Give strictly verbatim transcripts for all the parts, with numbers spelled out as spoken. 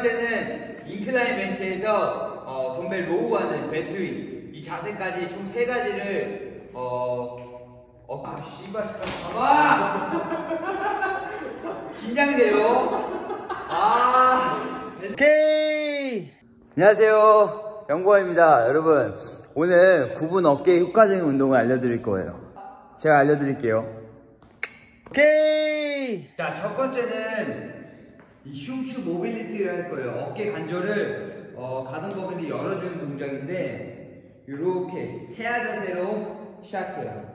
번째는 인클라인 벤치에서 어, 덤벨 로우하는 배트윙. 이 자세까지 총 세 가지를 어, 어, 아, 씨발, 잠깐만! 긴장돼요. 아, 오케이! 안녕하세요. 영보입니다. 여러분, 오늘 구분 어깨 효과적인 운동을 알려드릴 거예요. 제가 알려드릴게요. 오케이! 자, 첫 번째는 이 흉추 모빌리티를 할 거예요. 어깨 관절을 어, 가동 범위를 열어주는 동작인데, 이렇게 태아 자세로 시작해요.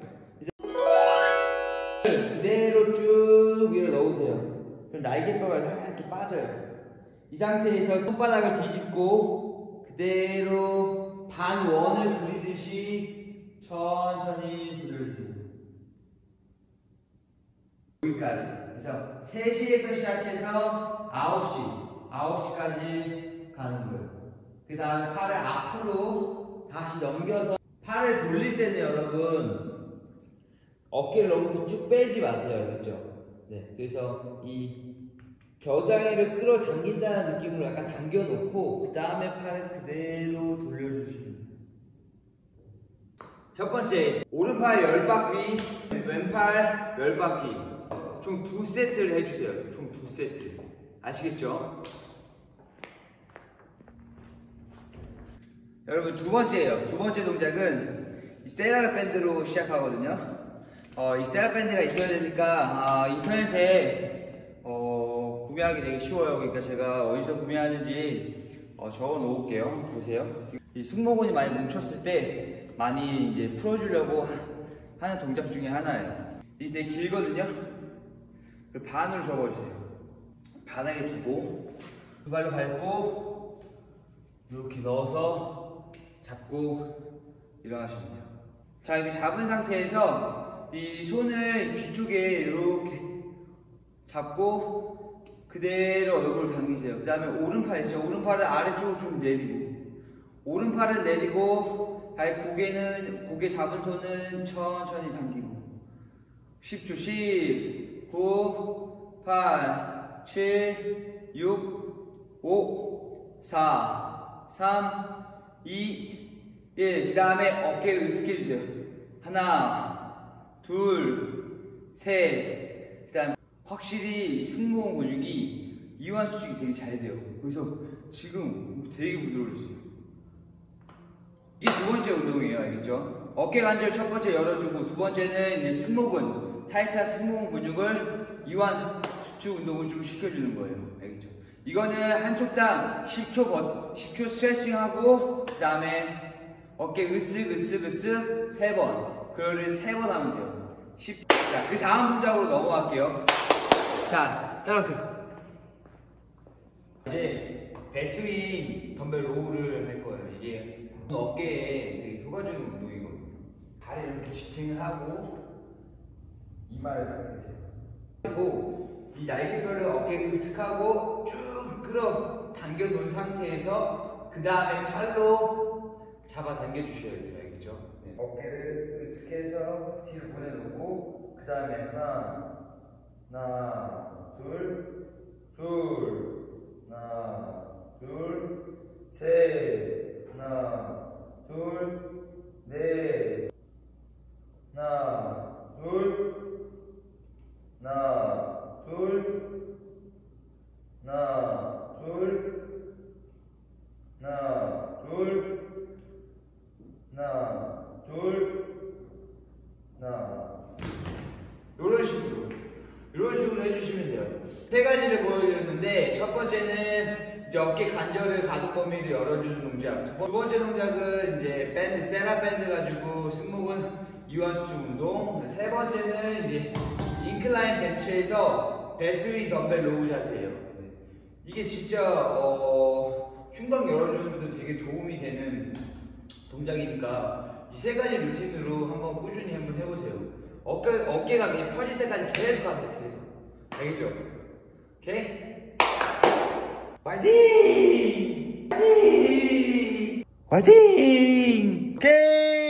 그대로 쭉 위로 넣으세요. 그럼 날개뼈가 이렇게 빠져요. 이 상태에서 손바닥을 뒤집고 그대로 반원을 그리듯이 천천히 돌려주세요. 여기까지. 그래서 세 시에서 시작해서 아홉 시, 아홉 시까지 가는 거예요. 그 다음에 팔을 앞으로 다시 넘겨서 팔을 돌릴 때는 여러분 어깨를 너무 쭉 빼지 마세요. 알겠죠? 네. 그래서 이 겨드랑이를 끌어당긴다는 느낌으로 약간 당겨놓고 그 다음에 팔을 그대로 돌려주시면 돼요. 첫 번째, 오른팔 열 바퀴, 왼팔 열 바퀴. 총 두 세트를 해주세요. 총 두 세트. 아시겠죠? 여러분, 두 번째예요. 두 번째 동작은 이 세라르 밴드로 시작하거든요. 어, 이 세라르 밴드가 있어야 되니까 아, 인터넷에 어, 구매하기 되게 쉬워요. 그러니까 제가 어디서 구매하는지 어, 적어 놓을게요. 보세요. 이 승모근이 많이 뭉쳤을 때 많이 이제 풀어주려고 하는 동작 중에 하나예요. 이게 되게 길거든요. 반으로 접어주세요. 바닥에 두고 두 발로 밟고 이렇게 넣어서 잡고 일어나시면 돼요. 자, 이렇게 잡은 상태에서 이 손을 귀 쪽에 이렇게 잡고 그대로 얼굴을 당기세요. 그 다음에 오른팔 있죠? 오른팔을 아래쪽으로 좀 내리고 오른팔을 내리고 아예 고개는 고개 잡은 손은 천천히 당기고 십 초 십, 구, 팔, 칠, 육, 오, 사, 삼, 이, 일. 그 다음에 어깨를 으쓱 해주세요. 하나, 둘, 셋. 그 다음에 확실히 승모근 근육이 이완 수축이 되게 잘 돼요. 그래서 지금 되게 부드러워졌어요. 이게 두 번째 운동이에요. 알겠죠? 어깨 관절 첫 번째 열어주고 두 번째는 이제 승모근, 타이트한 승모근 근육을 이완 수축 운동을 좀 시켜주는 거예요. 알겠죠? 이거는 한쪽당 십 초, 버, 십 초 스트레칭하고 그 다음에 어깨 으쓱 으쓱 으쓱 세 번. 그거를 세 번 하면 돼요. 십. 자, 그 다음 동작으로 넘어갈게요. 자, 따라오세요. 이제 배트윙 덤벨 로우를 할 거예요. 이게 어깨에 되게 효과적인 운동이거든요. 다리 이렇게 지탱을 하고 이마를 당기세요. 그리고 이 날개뼈를 어깨에 으쓱하고 쭉 끌어 당겨 놓은 상태에서 그 다음에 팔로 잡아 당겨 주셔야 돼요. 알겠죠? 네. 어깨를 으쓱해서 뒤로 보내놓고 그 다음에 하나, 하나, 둘, 둘, 하나, 둘, 셋, 하나, 둘, 넷, 하나, 둘, 하나, 둘, 하나, 둘, 하나, 둘, 하나, 둘, 하나. 이런 식으로, 이런 식으로 해주시면 돼요. 세 가지를 보여드렸는데, 첫 번째는 이제 어깨 관절을 가동 범위를 열어주는 동작. 두 번째 동작은 이제 밴드, 세라 밴드 가지고 승모근 이완 수축 운동. 세 번째는 이제 인클라인 벤치에서 배트윙 덤벨 로우 자세예요. 이게 진짜 어, 흉곽 열어주는 것도 되게 도움이 되는 동작이니까 이 세 가지 루틴으로 한번 꾸준히 한번 해보세요. 어깨, 어깨가 그냥 펴질 때까지 계속 하세요. 계속. 알겠죠? 오케이? 화이팅! 화이팅! 화이팅! 오케이!